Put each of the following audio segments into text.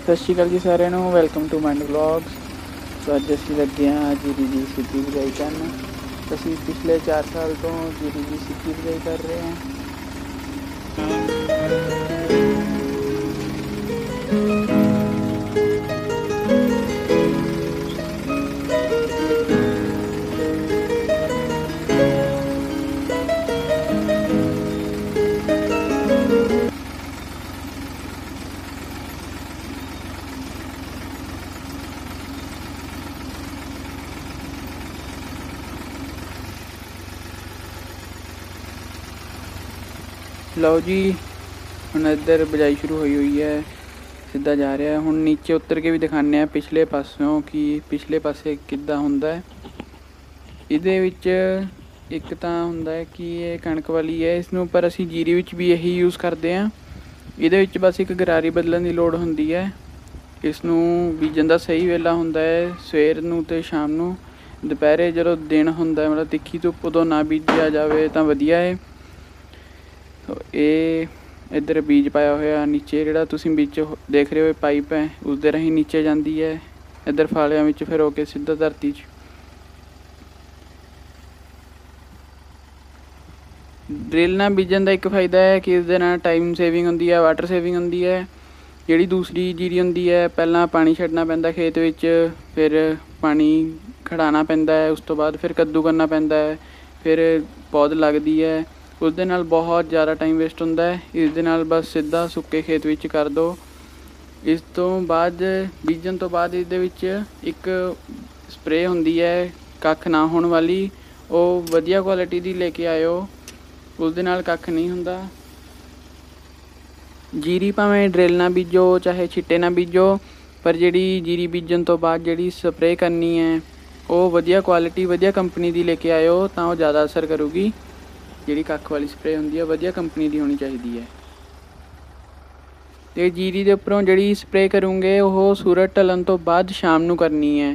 सत श्री अकाल जी सारिਆਂ ਨੂੰ ਵੈਲਕਮ ਟੂ ਮਾਈਂਡ ਵਲੌਗਸ। तो अज असीं लगे हाँ जीरी की सिद्धी बिजाई करन। असीं पिछले 4 साल तो जीरी की सिद्धी बिजाई कर रहे हैं। लो जी हुण इधर बिजाई शुरू हुई है, सीधा जा रहा है। हुण नीचे उतर के भी दिखाने पिछले पासों कि पिछले पासे किद्दां हुंदा है। इहदे विच एक तां हुंदा है कि ये कणक वाली है, इसनूं पर असीं जीरी विच भी यही यूज़ करते हैं। इहदे विच बस एक गरारी बदलण दी लोड़ हुंदी है। इसनूं बीजण दा सही वेला हुंदा है सवेर नूं ते शाम नूं। दुपहरे जदों दिन हुंदा मतलब तिखी धुप्प उदों ना बीजिया जावे तां वधिया है। तो ये इधर बीज पाया होया नीचे जिहड़ा तुसीं बीच देख रहे हो पाइप है उस दे राहीं नीचे जाती है। इधर फालियां विच फिर होके सीधा धरती च। ड्रिल नाल बीजण दा एक फायदा है कि इस दे नाल टाइम सेविंग हुंदी है, वाटर सेविंग हुंदी है। जिहड़ी दूसरी जीरी हुंदी है पहलां पानी छड्डना पैंदा खेत विच, फिर पानी खड़ाना पैंदा है, उस तो बाद फिर कद्दू करना पैंदा है, फिर पौध लगदी है। उस दे नाल बहुत ज़्यादा टाइम वेस्ट होंदा है। इस दे नाल बस सीधा सुक्के खेत विच कर दो। इस तो बाद बीजन तो बाद इहदे विच एक स्प्रे हुंदी है कख ना होण वाली, वो वधिया क्वालिटी दी लेके आयो। उस दे नाल कख नहीं हुंदा। जीरी भावें ड्रिल ना बीजो चाहे छिट्टे ना बीजो, पर जिहड़ी जीरी बीजन तो बाद जिहड़ी स्प्रे करनी है वो वधिया क्वालिटी वधिया कंपनी दी लेके आयो, तां वो ज़्यादा असर करूगी। जिहड़ी कख वाली स्प्रे हुंदी है वधिया कंपनी दी होनी चाहिदी है। ते जीरी दे उपरों जिहड़ी स्प्रे करूँगे वो सूरज ढलन तो बाद शाम नूं करनी है।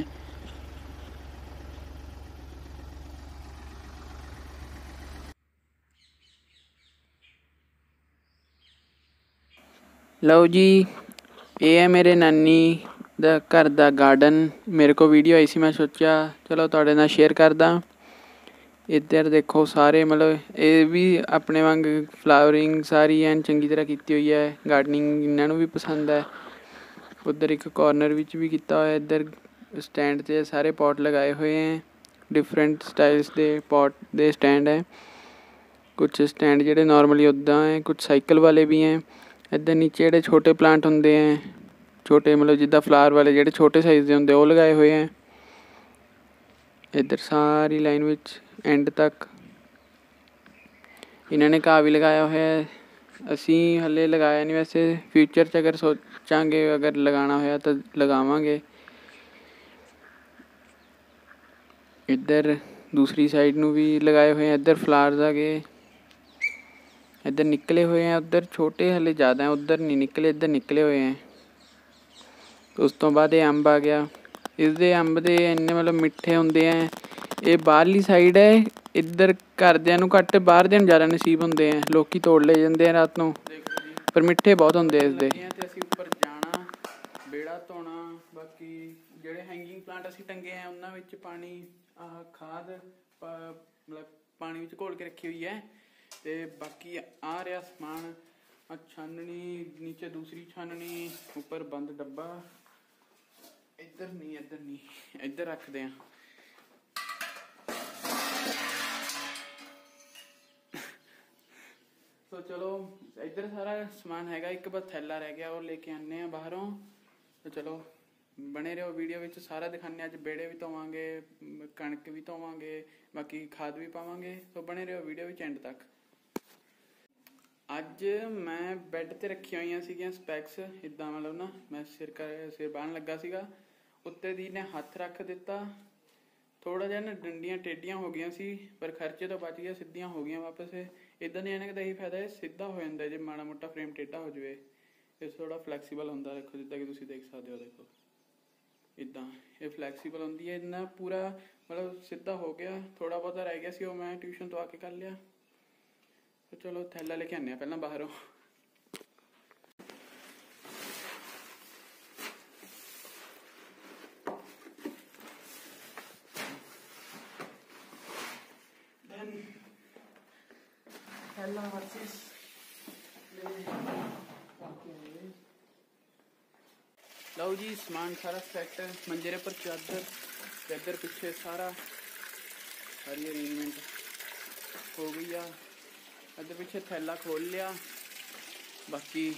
लो जी ये है मेरे नानी दा घर दा गार्डन। मेरे को वीडियो आई सी, मैं सोचा चलो तुहाडे नाल शेयर करदा। इधर देखो सारे मतलब ये भी अपने वांग फ्लावरिंग सारी एन चंगी तरह की हुई है। गार्डनिंग इन्हों भी पसंद है। उधर एक कॉर्नर विच भी किया हुआ है। इधर स्टैंड से सारे पॉट लगाए हुए हैं, डिफरेंट स्टाइल्स के पॉट दे स्टैंड हैं। कुछ स्टैंड जोड़े नॉर्मली उदा हैं, कुछ साइकिल वाले भी हैं। इधर नीचे जोड़े छोटे प्लांट होंगे हैं, छोटे मतलब जिदा फ्लावर वाले जोड़े छोटे साइज़ के होंगे वो लगाए हुए हैं। इधर सारी लाइन विच एंड तक इन्होंने घाह भी लगाया हुआ है। असी हले लगाया नहीं, वैसे फ्यूचर च अगर सोचांगे अगर लगाना होया तो लगावांगे। इधर दूसरी साइड नू भी लगाए हुए हैं। इधर फ्लावर्स आ गए, इधर निकले हुए हैं। उधर छोटे हले ज़्यादा हैं, उधर नहीं निकले, इधर निकले हुए हैं। तो उस तो बाद ये अंब आ गया। इसके अंब दे इन्ने मतलब मिठे होंगे हैं। ये बाहरली साइड है, इधर घरदियां नूं घट बाहर दे ज़्यादा नसीब होंगे हैं। लोग तोड़ ले जाते हैं रात को, पर मिठे बहुत होंगे इसके। असीं उपर जाना, बेड़ा धोना, बाकी जिहड़े हैंगिंग प्लांट असीं टंगे हैं उन्हां विच पानी खाद मतलब पानी विच घोल के रखी हुई है। तो बाकी आ रहा समान छाननी, नीचे दूसरी छाननी, ऊपर बंद डब्बा। इधर नहीं इधर रखते हैं। तो चलो इधर सारा समान हैगा, एक बस थैला रह गया, वो लेके आने बाहरों। तो चलो बने रहो वीडियो विच, सारा दिखाने। अज बेड़े भी धोवांगे, कणक भी धोवांगे, बाकी खाद भी पावांगे। तो बने रहो वीडियो विच एंड तक। अज मैं बैड ते रखी हुई सीगियां स्पैक्स, इदा मतलब ना मैं सिर बाहन लगा सीगा, उत्ते दी ने हथ रख दिता। थोड़ा जिहा ना डंडियां टेढ़ियां हो गई सी, पर खर्चे तो बच गया, सीधियां हो गई वापस। इदां दी ऐनक दा यही फायदा है, सीधा हो जाता है। जे माड़ा मोटा फ्रेम टेढ़ा हो जाए ये थोड़ा फ्लैक्सीबल होंदा। देखो जिद्दां कि तुसीं देख सकते हो, देखो इदां ये फ्लैक्सीबल होंदी है। इन्ना पूरा मतलब सीधा हो गया, थोड़ा बहुता रह गया सी, वो मैं ट्यूशन तो आके कर लिया। तो चलो थैला लेके आने पहला बाहरों। थैला वर्सेस लो जी समान सारा सेट मंजेरे पर चादर इधर पीछे सारा सारी अरेंजमेंट हो गई आ। इधर पीछे थैला खोल लिया बाकी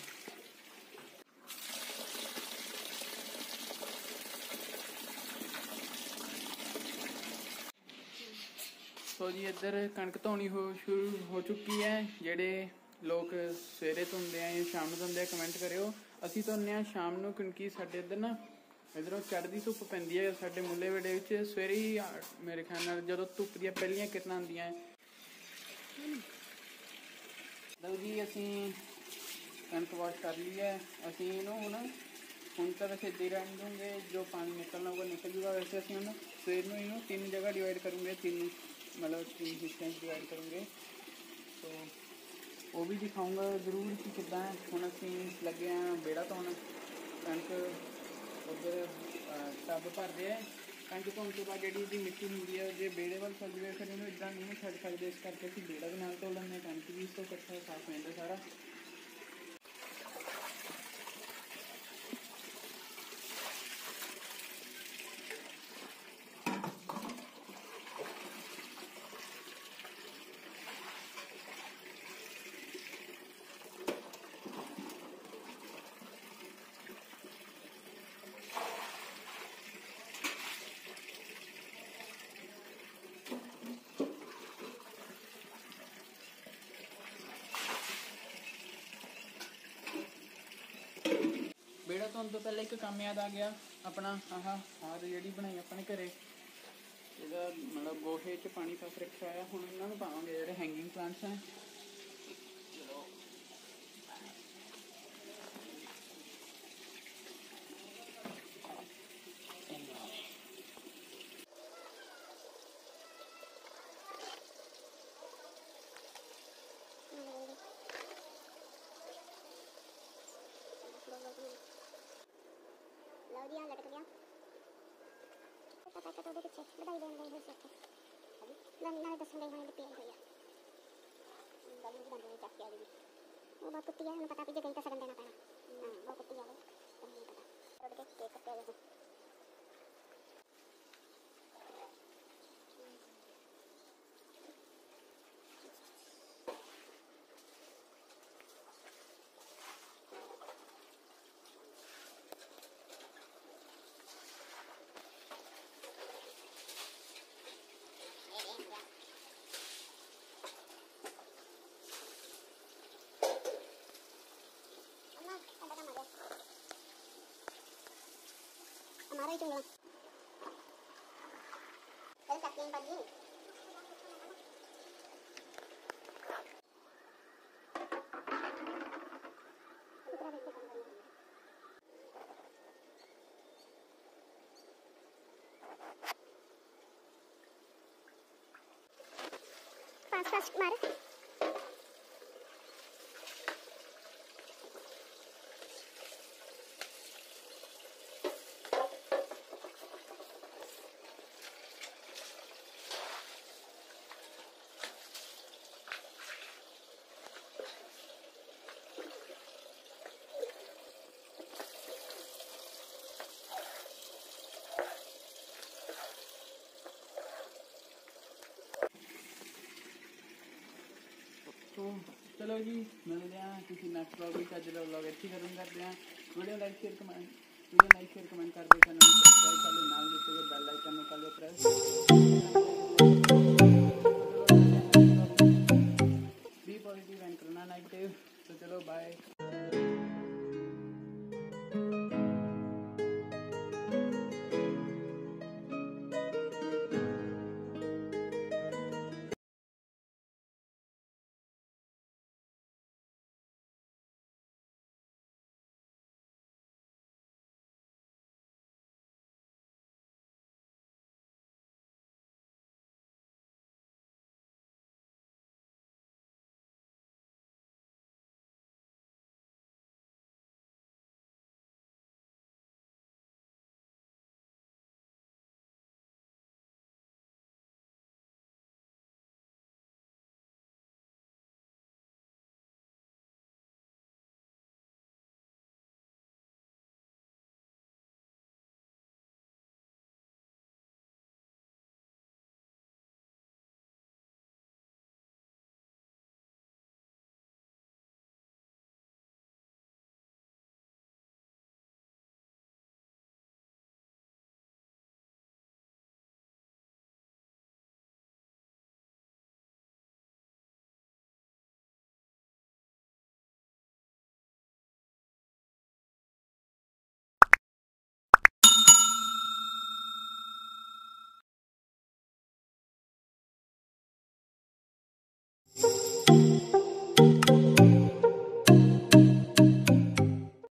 तो जी इधर कणक धोनी शुरू हो चुकी है। जेडे लोग सवेरे धोंदे हैं शाम को धोंदे कमेंट करियो। असी धोने शाम को क्योंकि साढ़े इधर ना इधरों चढ़ती धुप पैंदी है साढ़े मुल्ले वेड़े सवेरे ही मेरे ख्याल नाल जदों धुप दी पहलियां किरणां आंदियां लो जी असी कणक वॉश कर ली है। असी हुण तो वैसे इदा ही रहने दूंगे जो पानी निकलना होगा निकल जूगा। वैसे असी हम सवेर में इनू 3 जगह डिवाइड करूँगे 3 मतलब 3 हिस्सों डिवाइड करूँगे तो वो भी दिखाऊँगा जरूर कि किदा हुण असी लगे हैं बेड़ा धोन। कणक उधर टब भर रहे हैं कणक धोने के बाद जी मिट्टी होंगी है जो बेड़े वाल चल जाए फिर इन्होंने इदा नहीं छड़ सकते इस करके असीं बेड़ा भी नाल धो लेंगे कणक भी इसको इकट्ठा साफ हो जाता सारा। बेड़ा धोने तो पहले एक काम याद आ गया अपना आह खाद जी बनाई अपने घरे इसका मतलब गोहे च पानी पास रखा है। हुण इन्होंने पावांगे जो हैंगिंग प्लांट्स हैं लट गया पता तो पीछे बधाई देने गई हो सकते नाले दसन गई होने पेड़ हुई गली की बंद चक्की आ गई वो बहुत कुत्ती है हमें पता पीछे गई तो सगन देना पैना। हाँ वो कुत्ती है वो तो नहीं पता रोड के केक कट्टे हुए हमारा ही चुंगला चल सकते हैं पर पास पास मार तो चलो जी मिलते हैं किसी नेक्स्ट ब्लॉग में। अज का ब्लॉग इत्थे खत्म करते हैं। वीडियो लाइक शेयर कमेंट कर दो। चैनल सब्सक्राइब कर लो नाल दिते गए बैल आइकन को कर लो प्रेस।